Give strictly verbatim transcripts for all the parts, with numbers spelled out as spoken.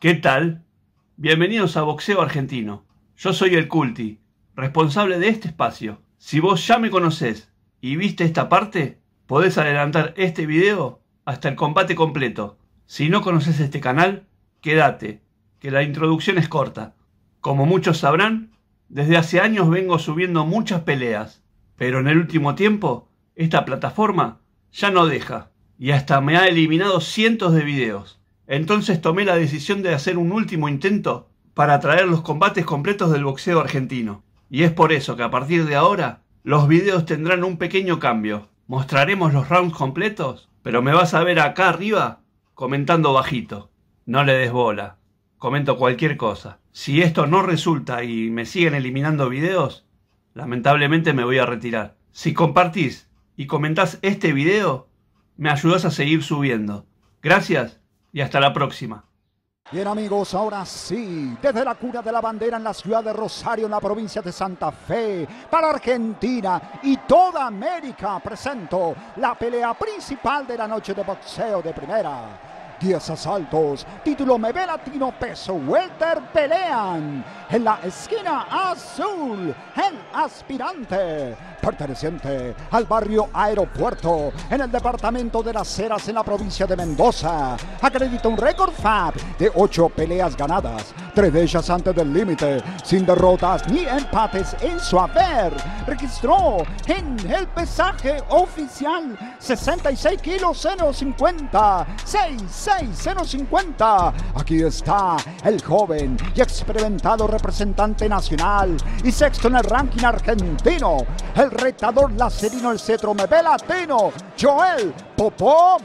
¿Qué tal? Bienvenidos a Boxeo Argentino. Yo soy el Culti, responsable de este espacio. Si vos ya me conocés y viste esta parte, podés adelantar este video hasta el combate completo. Si no conoces este canal, quédate, que la introducción es corta. Como muchos sabrán, desde hace años vengo subiendo muchas peleas, pero en el último tiempo, esta plataforma ya no deja, y hasta me ha eliminado cientos de videos. Entonces tomé la decisión de hacer un último intento para traer los combates completos del boxeo argentino. Y es por eso que a partir de ahora, los videos tendrán un pequeño cambio. Mostraremos los rounds completos, pero me vas a ver acá arriba comentando bajito. No le des bola, comento cualquier cosa. Si esto no resulta y me siguen eliminando videos, lamentablemente me voy a retirar. Si compartís y comentás este video, me ayudás a seguir subiendo. Gracias y hasta la próxima. Bien amigos, ahora sí, desde la cuna de la bandera en la ciudad de Rosario, en la provincia de Santa Fe, para Argentina y toda América, presento la pelea principal de la noche de boxeo de primera. diez asaltos, título M B Latino peso welter, pelean en la esquina azul, el aspirante perteneciente al barrio Aeropuerto en el departamento de Las Heras en la provincia de Mendoza. Acredita un récord F A B de ocho peleas ganadas, tres de ellas antes del límite, sin derrotas ni empates en su haber. Registró en el pesaje oficial sesenta y seis kilos cero cincuenta, sesenta y seis cero cincuenta. Aquí está el joven y experimentado representante nacional y sexto en el ranking argentino, el retador lacerino, el cetro M B Latino, Joel Popó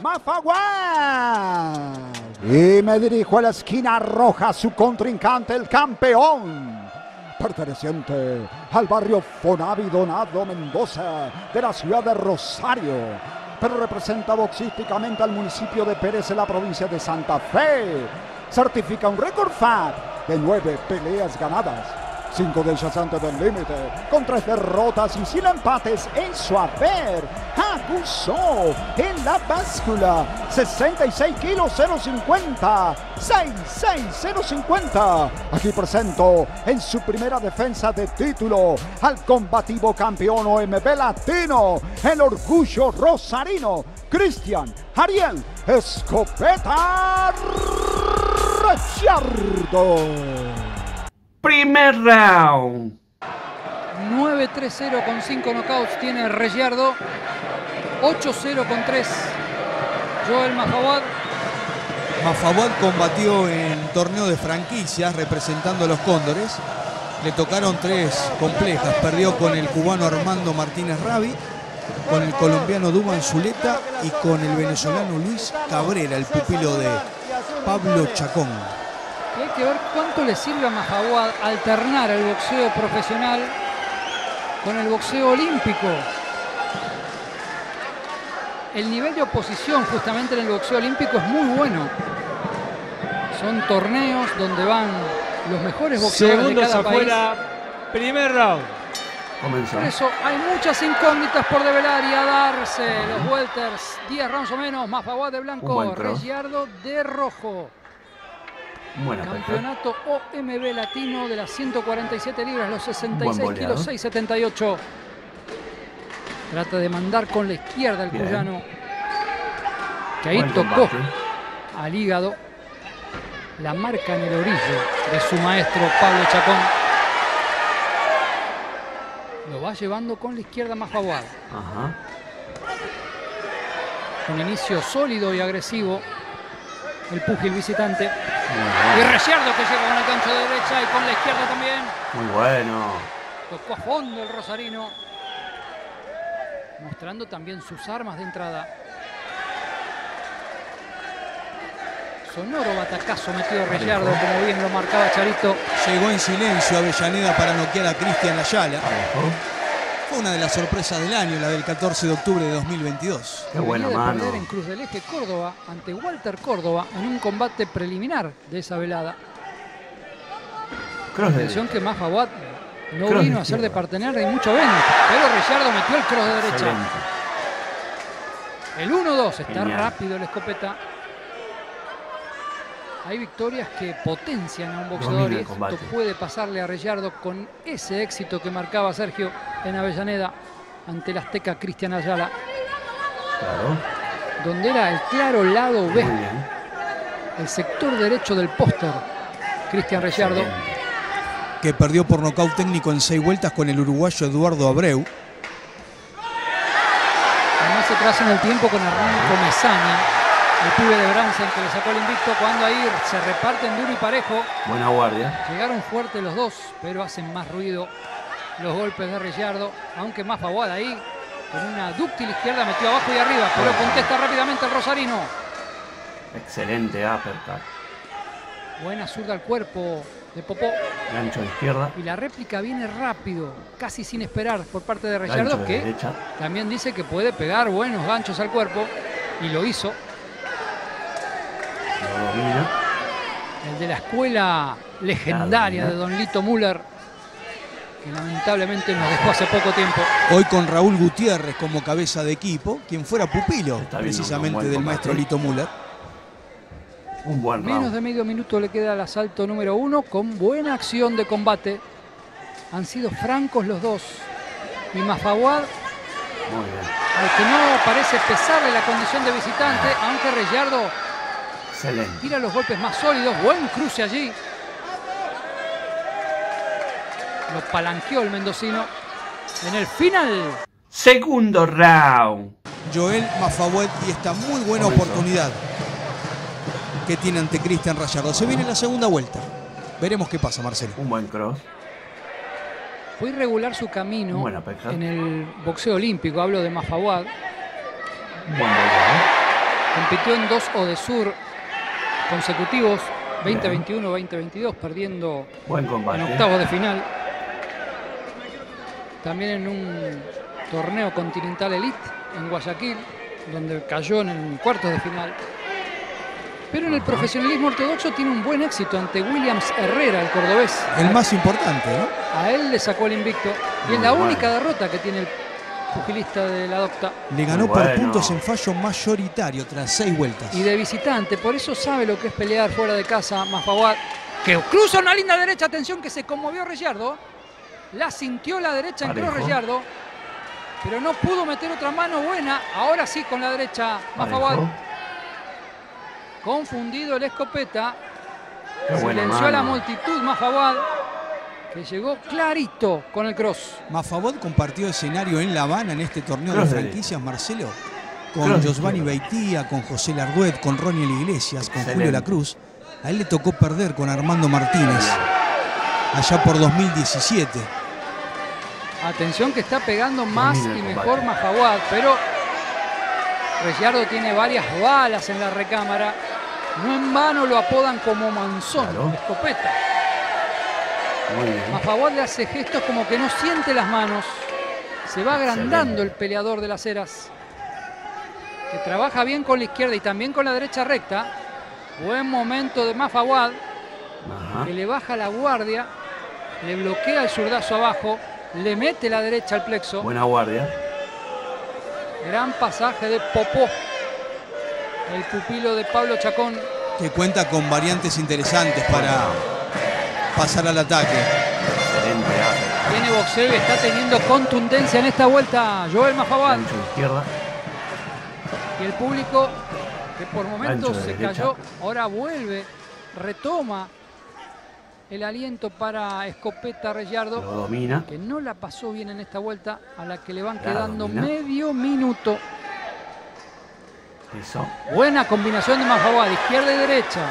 Mafaguad. Y me dirijo a la esquina roja, su contrincante, el campeón perteneciente al barrio Fonavi Donado Mendoza de la ciudad de Rosario, pero representa boxísticamente al municipio de Pérez en la provincia de Santa Fe. Certifica un récord F A B de nueve peleas ganadas, cinco de ellas antes del límite, con tres derrotas y sin empates en su haber. Acusó en la báscula sesenta y seis kilos cero cincuenta, sesenta y seis cero cincuenta. Aquí presento en su primera defensa de título al combativo campeón O M B Latino, el orgullo rosarino, Cristian Ariel Escopeta Ricciardo. Primer round. nueve tres cero con cinco knockouts tiene Ricciardo. ocho cero con tres Joel Mafaguad. Mafaguad combatió en torneo de franquicias representando a los Cóndores. Le tocaron tres complejas. Perdió con el cubano Armando Martínez Rabi, con el colombiano Duban Zuleta y con el venezolano Luis Cabrera, el pupilo de Pablo Chacón. Y hay que ver cuánto le sirve a Mafaguad alternar el boxeo profesional con el boxeo olímpico. El nivel de oposición justamente en el boxeo olímpico es muy bueno. Son torneos donde van los mejores boxeadores Segundos de cada afuera, país. primer round. Comenzó. Por eso hay muchas incógnitas por develar y a darse. Los welters, diez rounds o menos. Mafaguad de Un blanco, buen cross. Ricciardo de rojo. Buena pelea. Campeonato O M B Latino de las ciento cuarenta y siete libras, los sesenta y seis Buen boleado. kilos, seis setenta y ocho. Trata de mandar con la izquierda el Bien. cuyano, que ahí Buen tocó combate. al hígado. La marca en el orillo de su maestro Pablo Chacón. Lo va llevando con la izquierda Mafaguad. Ajá. Un inicio sólido y agresivo. El púgil visitante. Muy Y bueno. Ricciardo que llega con el gancho de derecha y con la izquierda también. Muy bueno. Tocó a fondo el rosarino, mostrando también sus armas de entrada. Sonoro batacazo metido Ricciardo, como bien lo marcaba Charito. Llegó en silencio Avellaneda para noquear a Cristian Ayala. Parejo. Fue una de las sorpresas del año, la del catorce de octubre de dos mil veintidós. Qué buena Venía de mano. perder en Cruz del Eje, Córdoba, ante Walter Córdoba en un combate preliminar de esa velada. Cross de Atención que Mafaguad no Cross de vino a ser de izquierda. partener y mucho menos, pero Ricciardo metió el cross de derecha. excelente. El uno dos, está Genial. rápido el escopeta. Hay victorias que potencian a un boxeador y esto combate. puede pasarle a Rellardo con ese éxito que marcaba Sergio en Avellaneda ante el azteca Cristian Ayala, Claro. donde era el claro lado Muy B, bien. el sector derecho del póster. Cristian Rellardo, Excelente. Que perdió por nocaut técnico en seis vueltas con el uruguayo Eduardo Abreu. además se traza en el tiempo con Hernán Comesaña, el pibe de Bransen que le sacó el invicto, cuando ahí se reparten duro y parejo. Buena guardia. Llegaron fuerte los dos, pero hacen más ruido los golpes de Rellardo, aunque más Fawad ahí, con una dúctil izquierda metió abajo y arriba, pero contesta rápidamente el rosarino. Excelente uppercut. Buena zurda al cuerpo de Popó. Gancho de izquierda. Y la réplica viene rápido, casi sin esperar por parte de Gancho Rellardo, de que derecha. también dice que puede pegar buenos ganchos al cuerpo, y lo hizo. Lo domina. El de la escuela legendaria de Don Lito Müller, que lamentablemente nos dejó hace poco tiempo. Hoy con Raúl Gutiérrez como cabeza de equipo, quien fuera pupilo Está viendo un precisamente buen del combate. maestro Lito Müller. Un buen Menos round. de medio minuto le queda al asalto número uno, con buena acción de combate. Han sido francos los dos. Y Mafawad, Muy bien. al que no parece pesarle la condición de visitante, aunque Rellardo Excelente. tira los golpes más sólidos. Buen cruce allí. Lo palanqueó el mendocino. En el final, Segundo round. Joel Mafawad y esta muy buena Comenzó. oportunidad que tiene ante Cristian Rellardo. Se viene la segunda vuelta. Veremos qué pasa, Marcelo. Un buen cross. fue irregular su camino Buena pesca. en el boxeo olímpico. Hablo de Mafawad. Un buen golpe. Compitió en dos Odesur consecutivos, veinte Bien. veintiuno, veinte veintidós, perdiendo Buen en combate. octavos de final. También en un torneo continental elite en Guayaquil, donde cayó en el cuartos de final. Pero en el Ajá. profesionalismo ortodoxo tiene un buen éxito ante Williams Herrera, el cordobés. El más importante, ¿no? A él le sacó el invicto. Y es Muy la bueno. única derrota que tiene el pugilista de la Docta. Le ganó Muy por bueno. puntos en fallo mayoritario tras seis vueltas. Y de visitante, por eso sabe lo que es pelear fuera de casa Mafawad. Que cruza una linda derecha, atención, que se conmovió Rellardo. La sintió la derecha en Parejo. cross Rellardo. Pero no pudo meter otra mano buena. Ahora sí con la derecha Mafawad. Parejo. Confundido el escopeta. Qué buena Silenció a la mano. multitud Mafawad, que llegó clarito con el cross. Mafawad compartió escenario en La Habana en este torneo Cross de de franquicias, Marcelo, con Cross de Josvani izquierda. Beitía, con José Larduet, con Roniel Iglesias, con Excelente. Julio La Cruz. A él le tocó perder con Armando Martínez allá por dos mil diecisiete. Atención que está pegando más Domina el y combate. mejor Mafawad, pero Rellardo tiene varias balas en la recámara. No en vano lo apodan como Manzón, Claro. escopeta. Muy bien. Mafawad le hace gestos como que no siente las manos. Se va agrandando Excelente. el peleador de las Heras, que trabaja bien con la izquierda y también con la derecha recta. Buen momento de Mafawad, Ajá. que le baja la guardia, le bloquea el zurdazo abajo, le mete la derecha al plexo. Buena guardia. Gran pasaje de Popó, el pupilo de Pablo Chacón. Que cuenta con variantes interesantes para pasar al ataque. Excelente uppercut. Tiene boxeo y está teniendo contundencia en esta vuelta Joel Mafawad. Gancho de izquierda. Y el público, que por momentos Gancho de se derecha. cayó, ahora vuelve, retoma el aliento para escopeta Rellardo, Lo domina. que no la pasó bien en esta vuelta, a la que le van La quedando domina. medio minuto. Eso. Buena combinación de Mafawad, izquierda y derecha.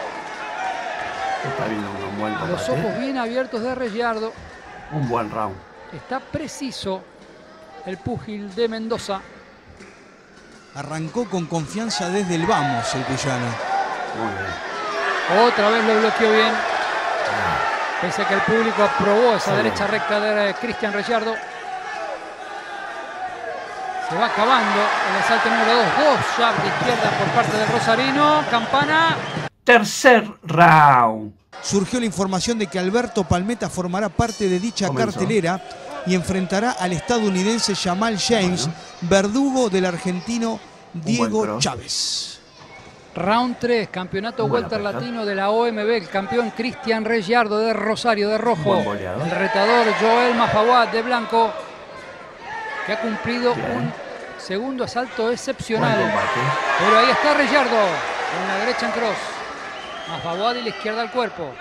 Está viendo un buen Los ojos combate. bien abiertos de Rellardo. Un buen round. Está preciso el púgil de Mendoza. Arrancó con confianza desde el vamos el cuyano. Muy bien. Otra vez lo bloqueó bien. Pese a que el público aprobó esa Sí. derecha recta de Cristian Rellardo. Se va acabando el asalto número dos. Dos jabs de izquierda por parte del rosarino. Campana. Tercer round. Surgió la información de que Alberto Palmeta formará parte de dicha Comenzó. cartelera y enfrentará al estadounidense Jamal James, Bueno. verdugo del argentino buen Diego cross. Chávez. Round tres, campeonato Buena welter pesca. latino de la O M B. El campeón Cristian Regiardo de Rosario de rojo. Buen boleador. El retador Joel Mafawad de blanco, que ha cumplido Bien. un segundo asalto Buen excepcional. combate. Pero ahí está Regiardo, con la derecha en cross. Mafawad y la izquierda al cuerpo.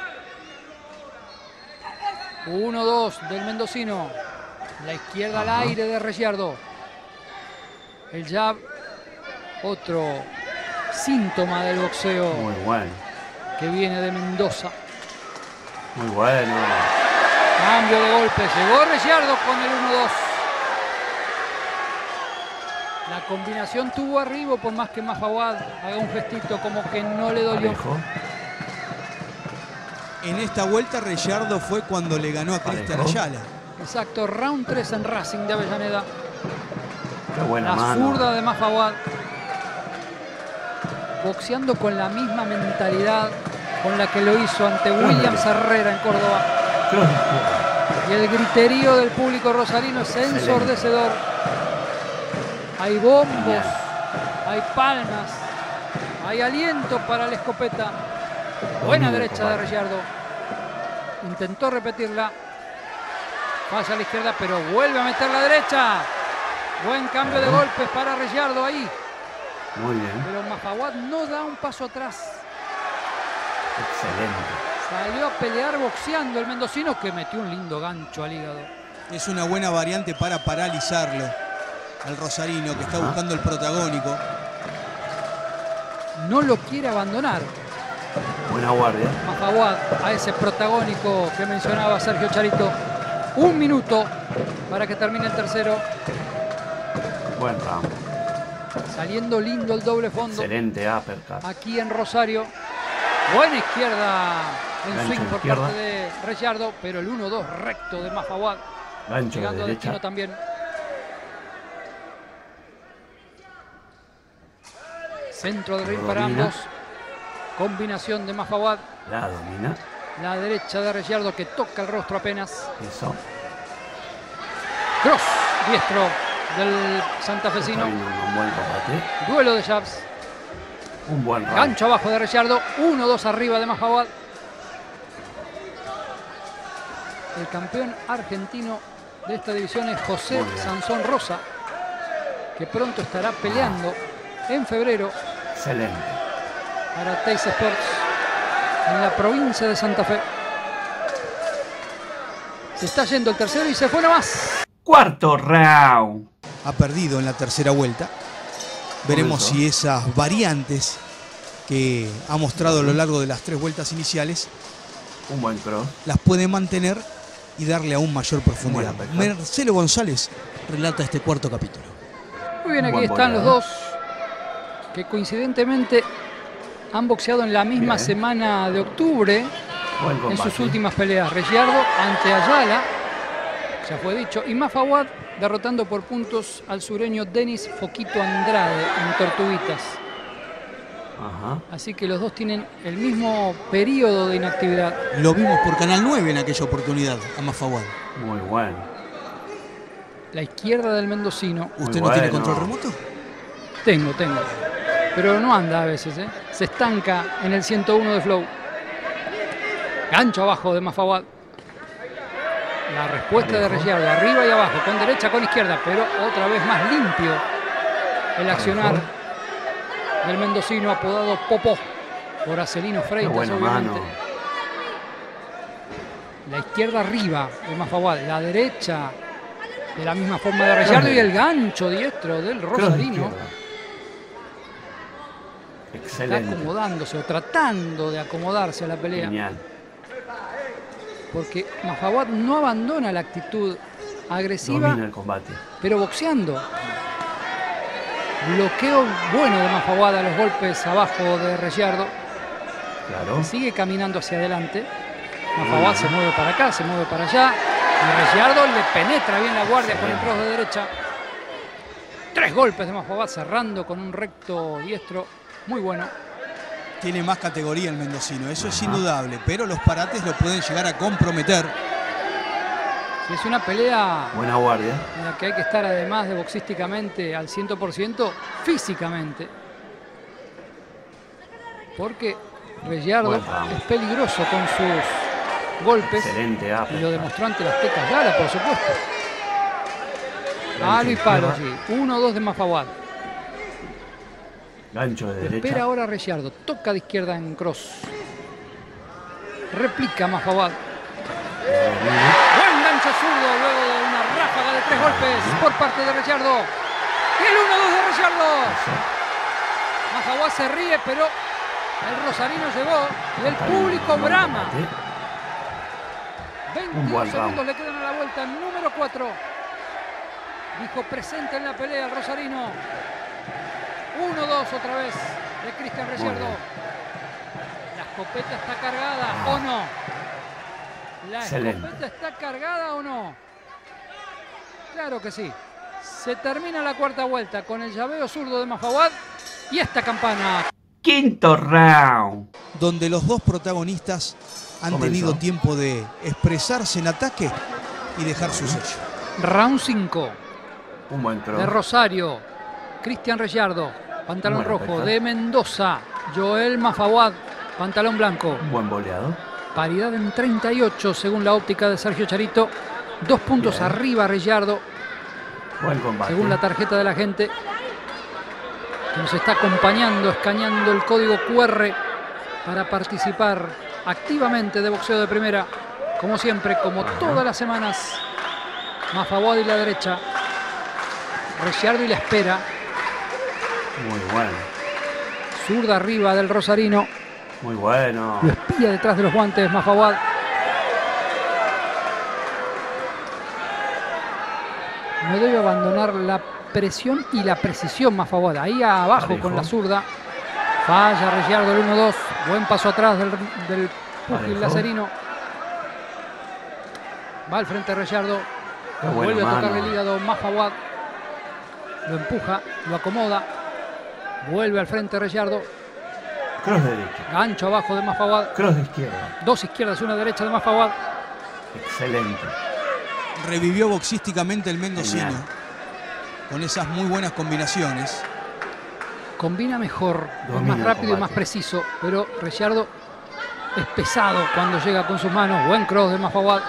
uno dos del mendocino. La izquierda al Ajá. aire de Regiardo. El jab, otro síntoma del boxeo Muy bueno. que viene de Mendoza. Muy bueno. Cambio de golpe. Llegó Regiardo con el uno dos. La combinación tuvo arriba, por más que Mafawad haga un gestito como que no le dolió. Parejo. En esta vuelta Regiardo fue cuando le ganó a Cristian Parejo. Ayala. Exacto, round tres en Racing de Avellaneda. Qué buena La mano. zurda de Mafawad. Boxeando con la misma mentalidad con la que lo hizo ante Williams Herrera en Córdoba. Cross de izquierda. Y el griterío del público rosarino es ensordecedor. Hay bombos, hay palmas, hay aliento para la escopeta. Buena Dominio derecha de combate. Regiardo. Intentó repetirla. Pasa a la izquierda, pero vuelve a meter la derecha. Buen cambio de Claro. golpes para Regiardo ahí. Muy bien. Pero Mafawad no da un paso atrás. Excelente. Salió a pelear boxeando el mendocino, que metió un lindo gancho al hígado. Es una buena variante para paralizarlo al rosarino, que está Ajá. buscando el protagónico. No lo quiere abandonar Buena guardia. Mafawad a ese protagónico que mencionaba Sergio Charito. Un minuto para que termine el tercero. Buen round. Saliendo lindo el doble fondo Excelente uppercut. aquí en Rosario. Buena izquierda en Gancho swing de por izquierda. parte de Regiardo, pero el uno dos recto de Mafawad. Gancho de Llegando a destino derecha. también. Centro del ring para Domina. ambos. Combinación de Mafawad. La domina. La derecha de Regiardo, que toca el rostro apenas. Eso. Cross diestro del Está santafesino. viendo un buen combate. Duelo de jabs. Un buen round. Gancho abajo de Regiardo. uno dos arriba de Mafawad. El campeón argentino de esta división es José Muy bien. Sansón Rosa, que pronto estará peleando en febrero Excelente. para Teis Sports en la provincia de Santa Fe. Se está yendo el tercero y se fue nomás. Cuarto round. Ha perdido en la tercera vuelta. Veremos eso. si esas variantes que ha mostrado a lo largo de las tres vueltas iniciales Un buen cross. las puede mantener y darle aún mayor profundidad. Buena pesca. Marcelo González relata este cuarto capítulo. Muy bien, aquí Buen están los boleador. dos que coincidentemente han boxeado en la misma Bien. semana de octubre Buen en combate. sus últimas peleas. Regiardo ante Ayala, ya fue dicho, y Mafawad derrotando por puntos al sureño Denis Foquito Andrade en Tortuguitas. Ajá. Así que los dos tienen el mismo periodo de inactividad. Lo vimos por Canal nueve en aquella oportunidad, a Mafawad. Muy bueno. La izquierda del mendocino. ¿Usted Muy no tiene bueno. control remoto? Tengo, tengo. Pero no anda a veces, ¿eh? Se estanca en el ciento uno de Flow. Gancho abajo de Mafawad. La respuesta de Parejo. Regiardo, arriba y abajo, con derecha, con izquierda, pero otra vez más limpio el accionar Parejo. del mendocino, apodado Popó por Acelino Qué Freitas, buena obviamente. mano. La izquierda arriba de Mafawad, la derecha de la misma forma de Regiardo y el gancho diestro del Cross de rosarino. izquierda. Está Excelente. acomodándose o tratando de acomodarse a la pelea. Genial. Porque Mafawad no abandona la actitud agresiva, Domina el combate. pero boxeando. Bloqueo bueno de Mafawad a los golpes abajo de Regiardo. Claro. Sigue caminando hacia adelante. Mafawad se mueve para acá, se mueve para allá. Y Regiardo le penetra bien la guardia con el cross de derecha. Tres golpes de Mafawad cerrando con un recto diestro muy bueno. Tiene más categoría el mendocino, eso es Ajá. indudable, pero los parates lo pueden llegar a comprometer. Si es una pelea Buena guardia. en la que hay que estar, además de boxísticamente al cien por ciento, físicamente. porque Rellardo Buen round. es peligroso con sus golpes. Excelente Y lo uppercut. demostró ante las tecas Lara, por supuesto. Gancho Palo y palo, izquierda. sí. uno dos de Mafawad. Gancho de derecha. Espera ahora Rellardo. Toca de izquierda en cross. Replica Mafawad. Buen gancho zurdo luego de una ráfaga de tres golpes por parte de Rellardo. Y el uno dos de Rellardo. Mafawad se ríe, pero el rosarino llegó y el público brama. Un buen veintidós segundos round. le quedan a la vuelta. Número cuatro. Dijo presente en la pelea el rosarino. uno dos otra vez de Cristian Rellardo. bien. La escopeta está cargada o no. ¿La Excelente. escopeta está cargada o no? Claro que sí. Se termina la cuarta vuelta con el llaveo zurdo de Mafawad y esta campana. Quinto round. Donde los dos protagonistas han Comenzó. tenido tiempo de expresarse en ataque y dejar su sello. Round cinco. Un buen cross. De Rosario, Cristian Rellardo, pantalón Bueno, rojo. perfecto. De Mendoza, Joel Mafawad, pantalón blanco. Un buen boleado. Paridad en treinta y ocho según la óptica de Sergio Charito. Dos puntos Bien. arriba Rellardo Buen combate. según la tarjeta de la gente que nos está acompañando, escaneando el código Q R para participar activamente de boxeo de primera. Como siempre, como Ajá. todas las semanas, Mafawad y la derecha, Rellardo y la espera. Muy bueno. Zurda arriba del rosarino. Muy bueno. Lo espía detrás de los guantes Mafawad. No debe abandonar la presión y la precisión Mafawad. Ahí abajo Parejo. con la zurda. Falla Rellardo el uno dos. Buen paso atrás del, del pugil Parejo. lazarino. Va al frente Rellardo. Qué buena Vuelve a mano. tocarle el hígado Mafawad. Lo empuja, lo acomoda. Vuelve al frente Rellardo. Cross de derecha. Gancho abajo de Mafawad. Cross de izquierda. Dos izquierdas y una derecha de Mafawad. Excelente. Revivió boxísticamente el mendocino Genial. con esas muy buenas combinaciones. Combina mejor, es Domina más el rápido y combate. más preciso, pero Rellardo es pesado cuando llega con sus manos. Buen cross de Mafawad.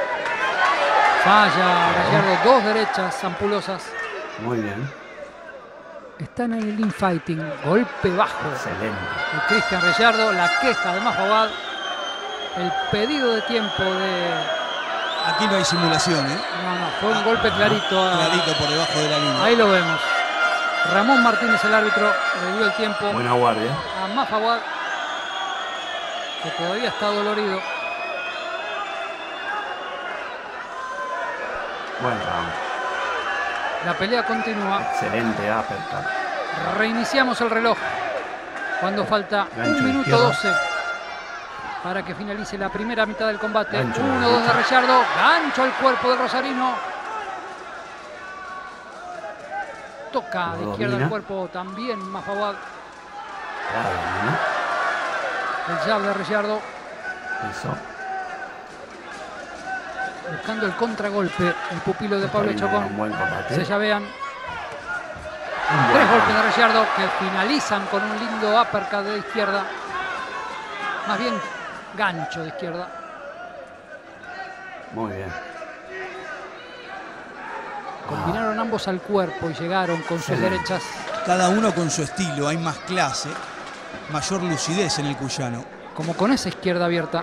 Falla Rellardo, dos derechas ampulosas. Muy bien. Están en el infighting, golpe bajo Excelente. de Cristian Rellardo, la queja de Mafawad, el pedido de tiempo de... Aquí no hay simulación, ¿eh? No, no, fue un golpe clarito. a- Clarito por debajo de la línea. Ahí lo vemos. Ramón Martínez, el árbitro, le dio el tiempo Buena guardia. a Mafawad, que todavía está dolorido. Buen round. La pelea continúa. Excelente uppercut. Reiniciamos el reloj cuando falta Gancho un minuto izquierda. doce para que finalice la primera mitad del combate. Gancho uno dos de derecha. Rellardo. Gancho al cuerpo del rosarino. Toca Lo de izquierda domina. al cuerpo también Mafawad. Claro, El jab de Rellardo. ¿no? Eso. Buscando el contragolpe. El pupilo de Está Pablo viendo Chocón. un buen combate. Se llavean. Un buen Tres golpes round. de Rellardo que finalizan con un lindo uppercut de izquierda. Más bien gancho de izquierda. Muy bien. Combinaron ambos al cuerpo y llegaron con sus Excelente. derechas. Cada uno con su estilo. Hay más clase, mayor lucidez en el cuyano. Como con esa izquierda abierta.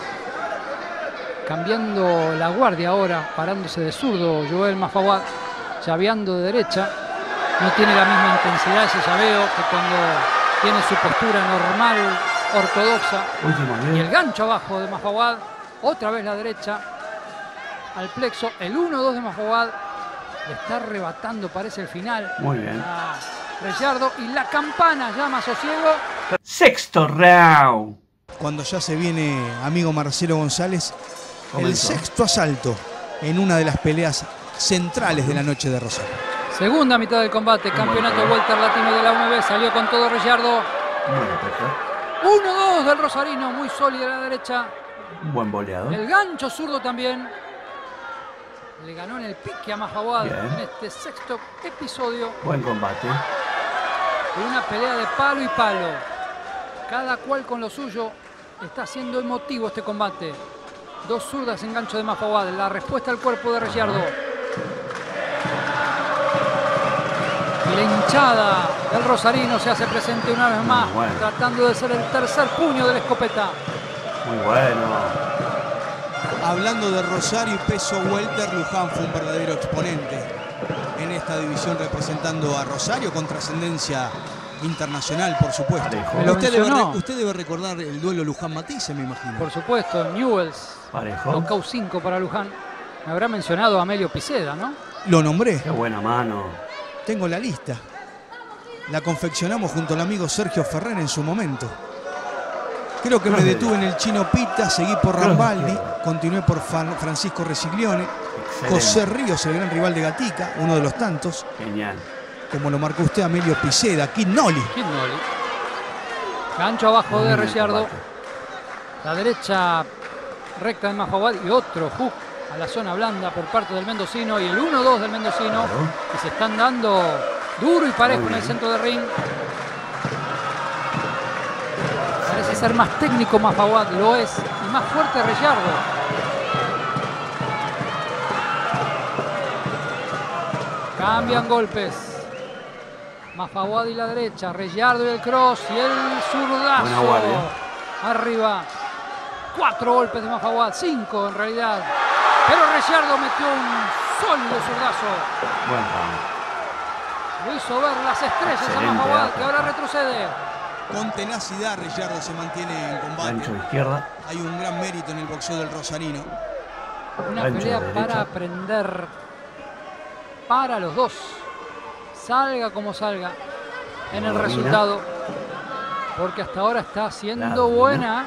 Cambiando la guardia ahora, parándose de zurdo Joel Mafawad, llaveando de derecha. No tiene la misma intensidad ese llaveo que cuando tiene su postura normal, ortodoxa. Último Y el nivel. gancho abajo de Mafawad, otra vez la derecha al plexo. El uno dos de Mafawad le está arrebatando, parece el final. Muy bien. A Rellardo y la campana llama sosiego. Sexto round. Cuando ya se viene, amigo Marcelo González, el Comenzó. sexto asalto en una de las peleas centrales de la noche de Rosario. Segunda mitad del combate, campeonato welter latino de la U M B, salió con todo Rellardo. Muy perfecto. uno dos del rosarino, muy sólida a la derecha. Un buen boleado. El gancho zurdo también. Le ganó en el pique a Mafawad Bien. en este sexto episodio Buen combate. de una pelea de palo y palo. Cada cual con lo suyo. Está siendo emotivo este combate. Dos zurdas en gancho de Mafawad. La respuesta al cuerpo de Reyardo. Y la hinchada del rosarino se hace presente una vez más, bueno, tratando de ser el tercer puño de la escopeta. Muy bueno. Hablando de Rosario y peso welter, Luján fue un verdadero exponente en esta división, representando a Rosario con trascendencia internacional, por supuesto. Usted debe, usted debe recordar el duelo Luján-Matisse, me imagino. Por supuesto, Newells. Knockout cinco para Luján. Me habrá mencionado a Amelio Piceda, ¿no? Lo nombré. Qué buena mano. Tengo la lista. La confeccionamos junto al amigo Sergio Ferrer en su momento. Creo que me detuve en el Chino Pita, seguí por Rambaldi, continué por Francisco Resiglione, José Ríos, el gran rival de Gatica, uno de los tantos. Genial. Como lo marcó usted, Amelio Piceda, Kid Noli. Kid Noli. Gancho abajo de Reyardo. La derecha recta de Mafawad y otro hook a la zona blanda por parte del mendocino y el uno dos del mendocino. Claro. Que se están dando duro y parejo en el centro del ring. Parece ser más técnico Mafawad, lo es, y más fuerte Reyardo. Cambian golpes. Mafawad y la derecha, Reyardo y el cross y el zurdazo. Arriba. Cuatro golpes de Mafawad, cinco en realidad. Pero Reyardo metió un sólido zurdazo. Bueno. Lo hizo ver las estrellas a Mafawad, que ahora retrocede. Con tenacidad Reyardo se mantiene en combate. Gancho de izquierda. Hay un gran mérito en el boxeo del rosarino. Una Gancho pelea para aprender para los dos. Salga como salga en el resultado. Porque hasta ahora está siendo buena.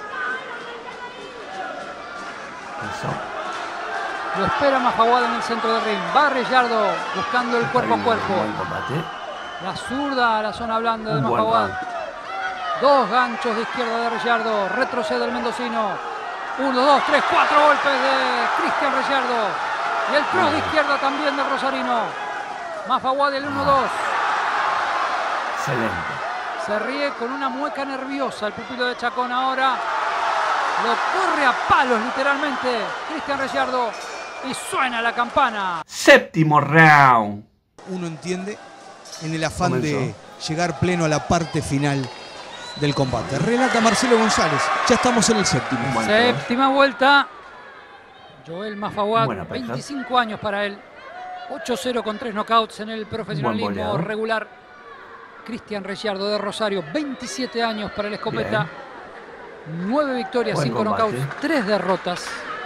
Eso. Lo espera Mafawad en el centro del ring. Va Reyardo buscando el cuerpo a cuerpo. La zurda a la zona blanda de Mafawad. Dos ganchos de izquierda de Reyardo. Retrocede el mendocino. Uno, dos, tres, cuatro golpes de Cristian Reyardo. Y el cross de izquierda también de Rosarino. Mafawad el uno dos. Excelente. Se ríe con una mueca nerviosa el pupilo de Chacón ahora. Lo corre a palos literalmente Cristian Reyardo. Y suena la campana. Séptimo round. Uno entiende en el afán Comenzó. de llegar pleno a la parte final del combate. Relata Marcelo González. Ya estamos en el séptimo. Bueno, Séptima vuelta. Joel Mafawad, veinticinco años para él. ocho cero con tres knockouts en el profesionalismo regular. Cristian Reyardo de Rosario, veintisiete años para el escopeta. nueve victorias, cinco knockouts, tres derrotas.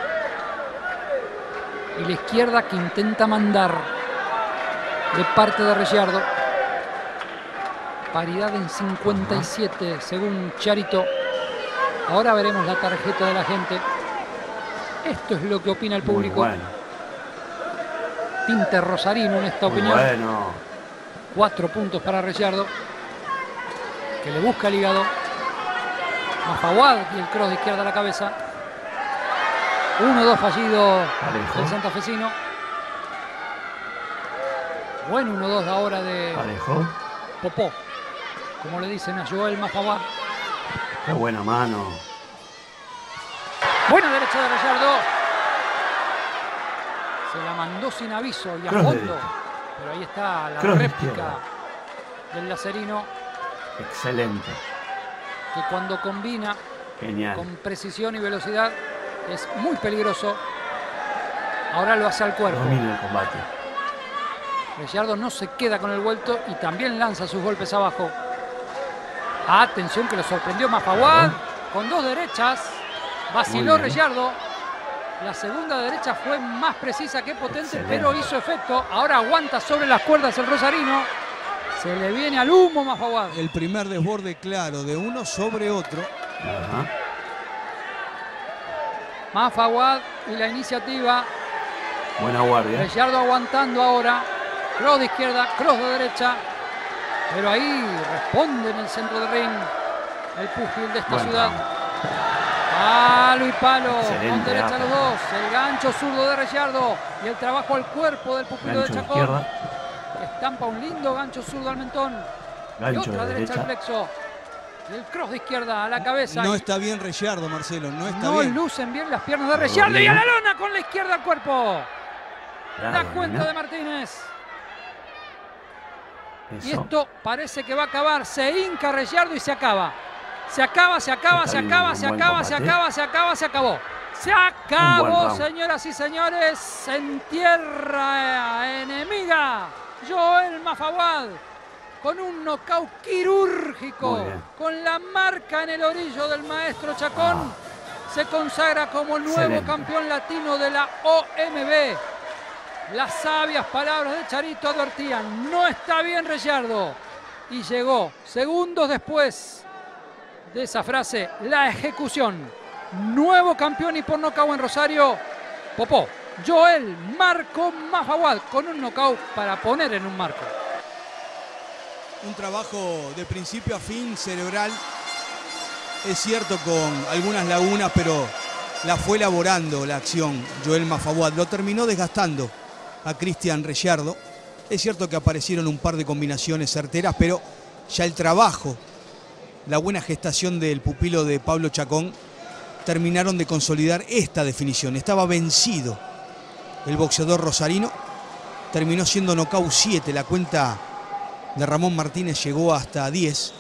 Y la izquierda que intenta mandar de parte de Reyardo. Paridad en cincuenta y siete según Charito. Ahora veremos la tarjeta de la gente. Esto es lo que opina el público. Bueno. Tinte rosarino en esta Muy opinión. Bueno. Cuatro puntos para Reyardo, que le busca el hígado. Mafawad y el cross de izquierda a la cabeza. uno dos fallido Parejo. del santafesino. Buen uno dos ahora de Parejo. Popó, como le dicen a Joel Mafawad. Qué buena mano. Buena derecha de Reyardo. Se la mandó sin aviso y a Cross fondo. Pero ahí está la Cross réplica del lacerino. Excelente. Que cuando combina Genial. con precisión y velocidad es muy peligroso. Ahora lo hace al cuerpo. Domina el combate. Reyardo no se queda con el vuelto y también lanza sus golpes abajo. Atención que lo sorprendió Mafawad con dos derechas. Vaciló Reyardo. La segunda derecha fue más precisa que potente, Excelente. pero hizo efecto. Ahora aguanta sobre las cuerdas el rosarino. Se le viene al humo Mafawad. El primer desborde claro de uno sobre otro. Ajá. Mafawad y la iniciativa. Buena guardia. Reyardo aguantando ahora. Cross de izquierda, cross de derecha. Pero ahí responde en el centro del ring el púgil de esta bueno. ciudad. Palo y palo, Excelente, con derecha los dos. El gancho zurdo de Reyardo y el trabajo al cuerpo del pupilo gancho de Chacón. Izquierda. Estampa un lindo gancho zurdo al mentón. Gancho y otra de derecha al flexo. El cross de izquierda a la cabeza. No está bien Reyardo, Marcelo, no está no bien. No lucen bien las piernas de Reyardo y a la lona con la izquierda al cuerpo. Da cuenta de Martínez. Eso. Y esto parece que va a acabar. Se hinca Reyardo y se acaba. Se acaba, se acaba, se acaba, se acaba, se acaba, se acaba, se acabó. Se acabó, señoras y señores, en tierra enemiga. Joel Mafawad con un nocaut quirúrgico, con la marca en el orillo del maestro Chacón, ah. se consagra como nuevo Excelente. campeón latino de la O M B. Las sabias palabras de Charito advertían, no está bien Reyardo. Y llegó, segundos después de esa frase, la ejecución. Nuevo campeón y por nocaut en Rosario, Popó. Joel Marco Mafawad con un nocaut para poner en un marco. Un trabajo de principio a fin cerebral. Es cierto con algunas lagunas, pero la fue elaborando la acción Joel Mafawad. Lo terminó desgastando a Cristian Reyardo. Es cierto que aparecieron un par de combinaciones certeras, pero ya el trabajo, la buena gestación del pupilo de Pablo Chacón, terminaron de consolidar esta definición. Estaba vencido el boxeador rosarino. Terminó siendo nocaut siete. La cuenta de Ramón Martínez llegó hasta diez.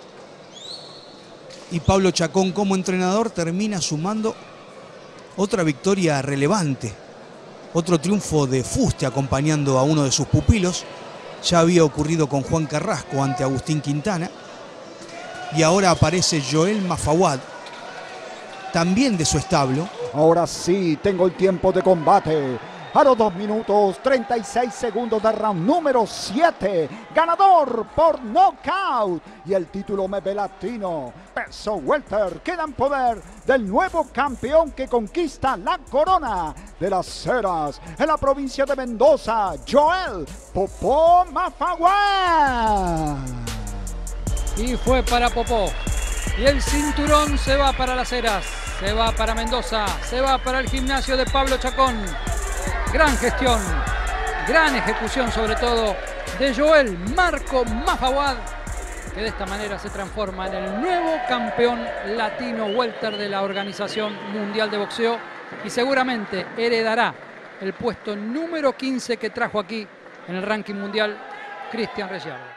Y Pablo Chacón como entrenador termina sumando otra victoria relevante. Otro triunfo de fuste acompañando a uno de sus pupilos. Ya había ocurrido con Juan Carrasco ante Agustín Quintana. Y ahora aparece Joel Mafawad, también de su establo. Ahora sí, tengo el tiempo de combate. A los dos minutos, treinta y seis segundos del round número siete. Ganador por nocaut. Y el título M B latino. Peso welter queda en poder del nuevo campeón que conquista la corona de las Heras en la provincia de Mendoza. Joel Popó Mafawad. Y fue para Popó. Y el cinturón se va para las Heras. Se va para Mendoza. Se va para el gimnasio de Pablo Chacón. Gran gestión, gran ejecución sobre todo de Joel Marco Mafawad, que de esta manera se transforma en el nuevo campeón latino welter de la Organización Mundial de Boxeo y seguramente heredará el puesto número quince que trajo aquí en el ranking mundial Cristian Reyardo.